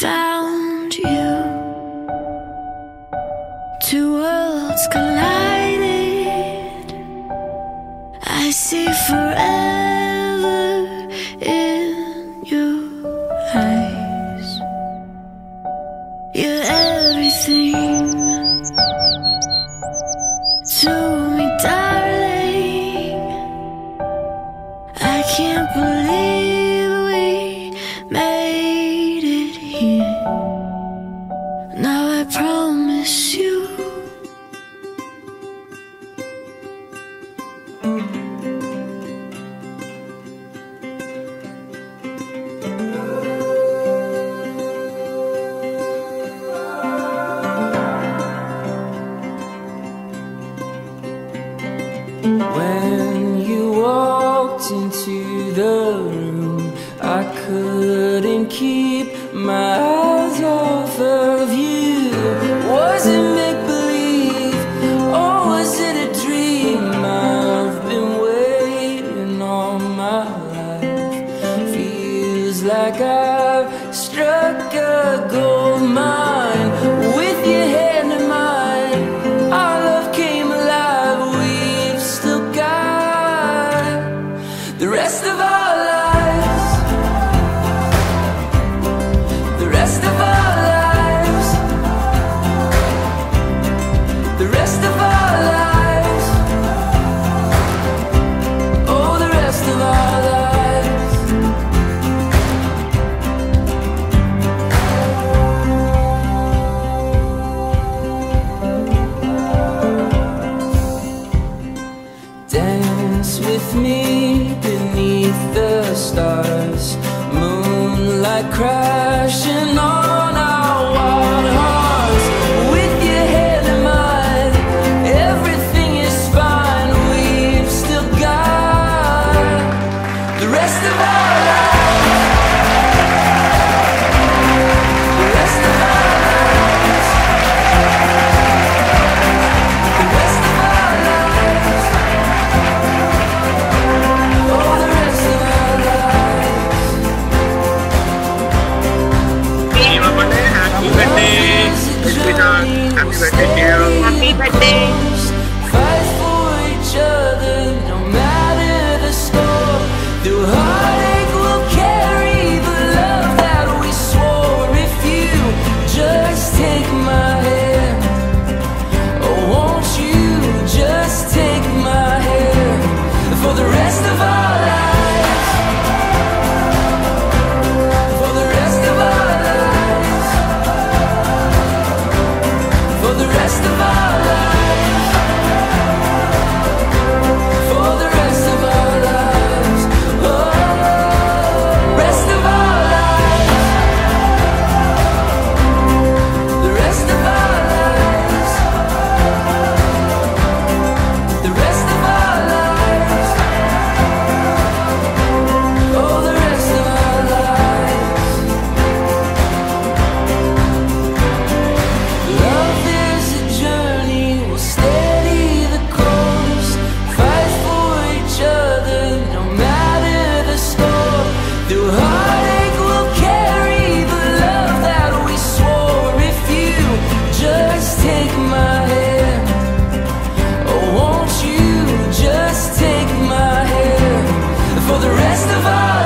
found you. Two worlds collided. I see forever in your eyes. You're everything to me, darling. I can't believe we made it here. Now I promise you. When you walked into the room, I couldn't keep my eyes off of you. Was it make-believe, or was it a dream? I've been waiting all my life. Feels like I've struck a gold mine. With your hand in mine, our love came alive. We've still got the rest of our lives. The rest of our lives. The rest of our lives. Oh, the rest of our lives. Dance with me beneath the stars. Moonlight crashing on our wild hearts. With your hand in mine, everything is fine. We've still got the rest of our lives. The rest of our lives. The rest of our lives. Oh, the rest of our lives. Happy birthday, sweetheart. Happy birthday to you. Happy birthday. Fight for each other, no matter the score. Through heartache, we'll carry the love that we swore. If you just take my hand, oh, won't you just take my hand for the rest of our lives? For the rest of our lives. For the rest of our lives. For the rest of our lives. Oh, rest of our lives. The rest of our lives. The rest of our lives. Oh, the rest of our lives. Love is a journey, we'll steady the course. Fight for each other, no matter the score. Through heartache, we'll carry the love that we swore. If you just take my hand, oh, won't you just take my hand for the rest of our